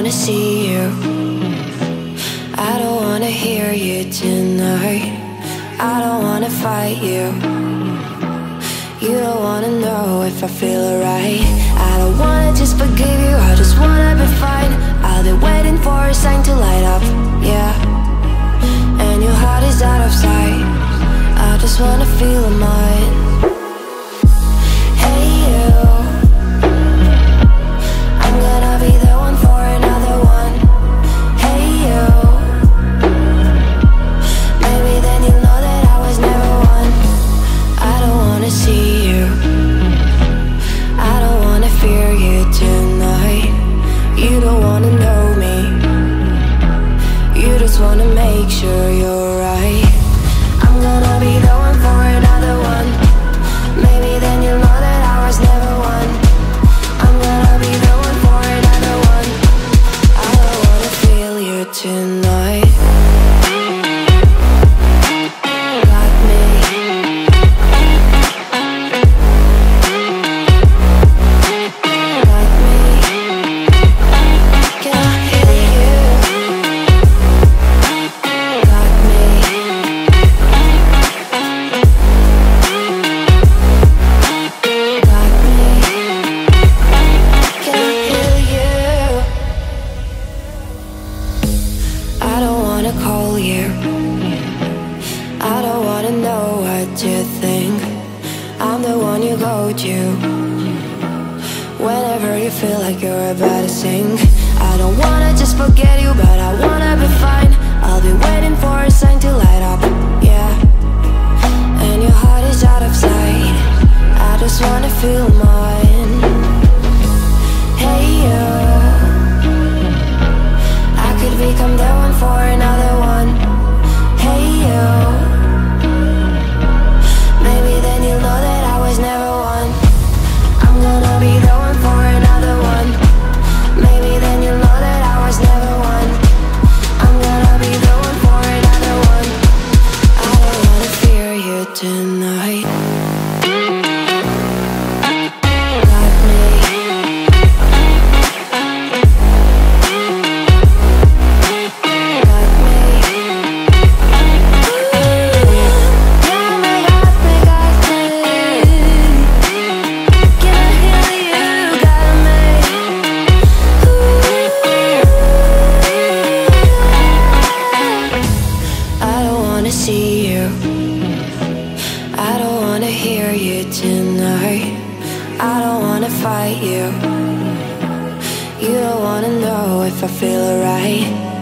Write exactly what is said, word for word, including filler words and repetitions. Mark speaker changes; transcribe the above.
Speaker 1: wanna see you. I don't wanna hear you tonight. I don't wanna fight you. You don't wanna know if I feel alright. I don't wanna just forgive you, I just wanna be fine. I'll be waiting for a sign to light up, yeah. And your heart is out of sight. I just wanna feel mine. Hey you, I'm gonna be the one for another one. Hey you, maybe then you'll know that I was never one. I don't wanna see you, I don't wanna fear you tonight. You don't wanna know me, you just wanna make sure you're right. I'm gonna be the one for another one. Maybe then you'll know that I was never one. I'm gonna be the one for another one. I don't wanna feel you tonight. Got me. Got me. Can I hear you? Got me. Got me. Can I hear you? I don't wanna call you. I don't wanna know what you think. I'm the one you go to whenever you feel like you're about to sink. I don't wanna just forget you, but I wanna be fine. I'll be waiting for a sign to light up, yeah. And your heart is out of sight. I just wanna feel mine. Hey you, I could become the one for another one. Hey you, maybe then you'll know that I was never one. I'm gonna be the one for another one. Maybe then you'll know that I was never one. I'm gonna be the one for another one. I don't wanna fear you tonight. Got me. Got me. Got me, got me, got me. Can I hear you? Got me. I don't wanna see you, I don't wanna hear you tonight. I don't wanna fight you. You don't wanna know if I feel alright.